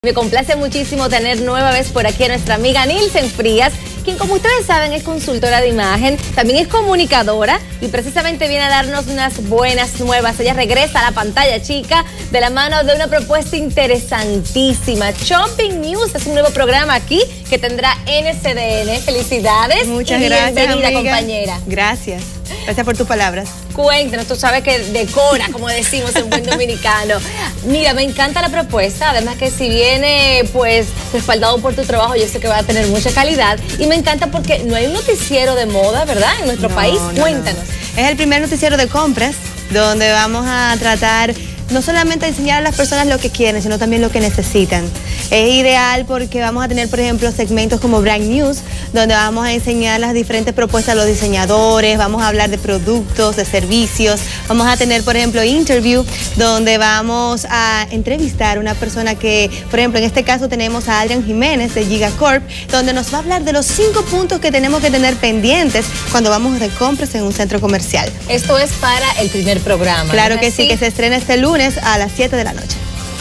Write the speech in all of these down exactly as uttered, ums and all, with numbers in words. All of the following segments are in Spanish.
Me complace muchísimo tener nueva vez por aquí a nuestra amiga Nilsen Frías, quien, como ustedes saben, es consultora de imagen, también es comunicadora y precisamente viene a darnos unas buenas nuevas. Ella regresa a la pantalla chica de la mano de una propuesta interesantísima. Shopping News es un nuevo programa aquí que tendrá N C D N. Felicidades. Muchas y gracias, bienvenida, amiga. compañera. Gracias. Gracias por tus palabras. Cuéntanos, tú sabes que decora, como decimos en buen dominicano. Mira, me encanta la propuesta, además que si viene pues respaldado por tu trabajo, yo sé que va a tener mucha calidad. Y me encanta porque no hay un noticiero de moda, ¿verdad? En nuestro No, país. no, Cuéntanos. no. Es el primer noticiero de compras donde vamos a tratar no solamente a enseñar a las personas lo que quieren, sino también lo que necesitan. Es ideal porque vamos a tener, por ejemplo, segmentos como Brand News, donde vamos a enseñar las diferentes propuestas a los diseñadores, vamos a hablar de productos, de servicios, vamos a tener, por ejemplo, Interview, donde vamos a entrevistar a una persona que, por ejemplo, en este caso tenemos a Adrián Jiménez de Gigacorp, donde nos va a hablar de los cinco puntos que tenemos que tener pendientes cuando vamos de compras en un centro comercial. Esto es para el primer programa. Claro ¿no? que sí, ¿Sí? que se estrena este lunes a las siete de la noche.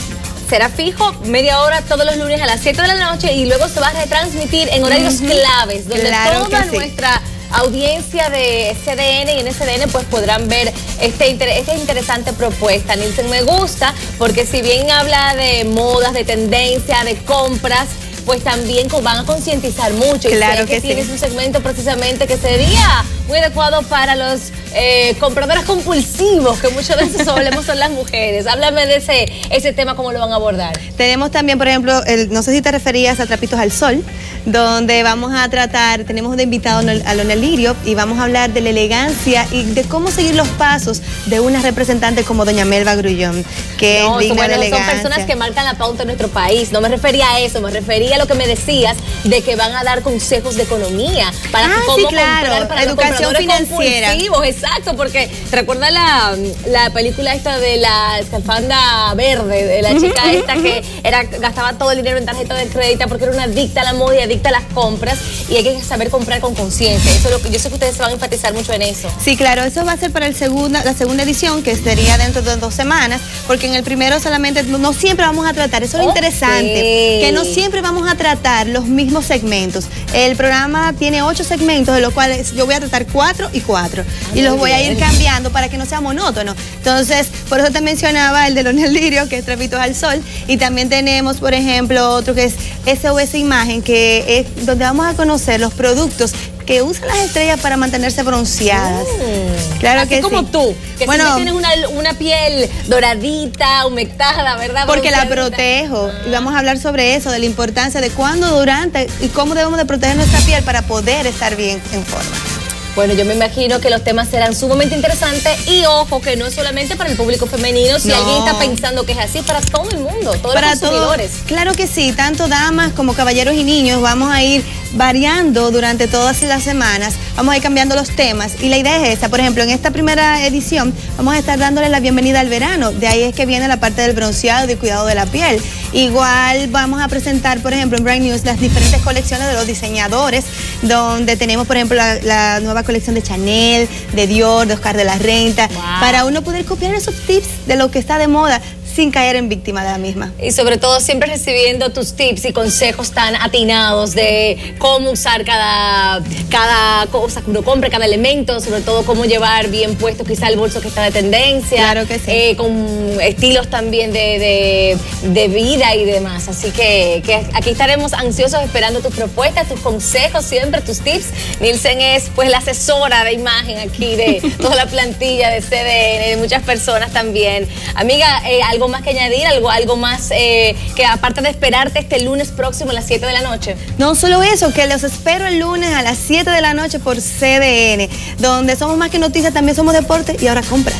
Será fijo, media hora todos los lunes a las siete de la noche y luego se va a retransmitir en horarios uh-huh. claves, donde claro toda sí. nuestra audiencia de C D N y en S D N pues podrán ver este, esta interesante propuesta. Nilsen, me gusta porque si bien habla de modas, de tendencia, de compras, pues también van a concientizar mucho. Claro y sé que, que tienes sí. un segmento precisamente que sería muy adecuado para los eh, compradores compulsivos, que muchas veces solemos son las mujeres. Háblame de ese, ese tema, cómo lo van a abordar. Tenemos también, por ejemplo, el, no sé si te referías a Trapitos al Sol, donde vamos a tratar, tenemos de invitado a Lonel Lirio y vamos a hablar de la elegancia y de cómo seguir los pasos de una representante como doña Melba Grullón, que no, es digna bueno, de elegancia. Son personas que marcan la pauta en nuestro país. No me refería a eso, me refería a lo que me decías de que van a dar consejos de economía para ah, cómo sí, claro. comprar para educación los financiera. Exacto, porque ¿te recuerdas la, la película esta de la escafanda verde, de la chica uh-huh, esta uh-huh. que era, gastaba todo el dinero en tarjeta de crédito porque era una adicta a la moda y adicta a las compras? Y hay que saber comprar con conciencia. Eso es lo que yo sé que ustedes se van a enfatizar mucho en eso. Sí, claro, eso va a ser para el segunda, la segunda edición, que sería dentro de dos semanas, porque en el primero solamente no, no siempre vamos a tratar, eso es lo okay. interesante, que no siempre vamos a tratar los mismos segmentos. El programa tiene ocho segmentos, de los cuales yo voy a tratar cuatro y cuatro. Ah, y los voy bien. a ir cambiando para que no sea monótono. Entonces, por eso te mencionaba el de Lonel Lirio, que es Trapitos al Sol, y también tenemos, por ejemplo, otro que es S O S Imagen, que es donde vamos a conocer los productos que usan las estrellas para mantenerse bronceadas. Mm. Claro Así que como sí. tú, que bueno, si tienes una, una piel doradita, humectada, ¿verdad? Porque la protejo. Ah. Y vamos a hablar sobre eso, de la importancia de cuándo, durante y cómo debemos de proteger nuestra piel para poder estar bien en forma. Bueno, yo me imagino que los temas serán sumamente interesantes y ojo, que no es solamente para el público femenino, si no. alguien está pensando que es así, para todo el mundo, todos para los consumidores. Todo, claro que sí, tanto damas como caballeros y niños, vamos a ir variando durante todas las semanas, vamos a ir cambiando los temas y la idea es esta. Por ejemplo, en esta primera edición vamos a estar dándole la bienvenida al verano, de ahí es que viene la parte del bronceado y del cuidado de la piel. Igual vamos a presentar, por ejemplo, en Brand News las diferentes colecciones de los diseñadores, donde tenemos, por ejemplo, la, la nueva colección de Chanel, de Dior, de Oscar de la Renta, wow. para uno poder copiar esos tips de lo que está de moda sin caer en víctima de la misma. Y sobre todo siempre recibiendo tus tips y consejos tan atinados de cómo usar cada, cada cosa que uno compre, cada elemento, sobre todo cómo llevar bien puesto quizá el bolso que está de tendencia. Claro que sí. Eh, con estilos también de, de, de vida y demás. Así que, que aquí estaremos ansiosos esperando tus propuestas, tus consejos, siempre tus tips. Nilsen es pues la asesora de imagen aquí de toda la plantilla de C D N, de muchas personas también. Amiga, eh, algo más que añadir, algo, algo más eh, que aparte de esperarte este lunes próximo a las siete de la noche. No solo eso, que los espero el lunes a las siete de la noche por C D N, donde somos más que noticias, también somos deporte y ahora compras.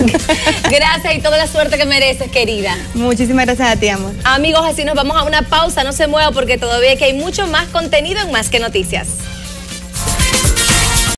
Gracias y toda la suerte que mereces, querida. Muchísimas gracias a ti, amor. Amigos, así nos vamos a una pausa, no se muevan porque todavía que hay mucho más contenido en Más que Noticias.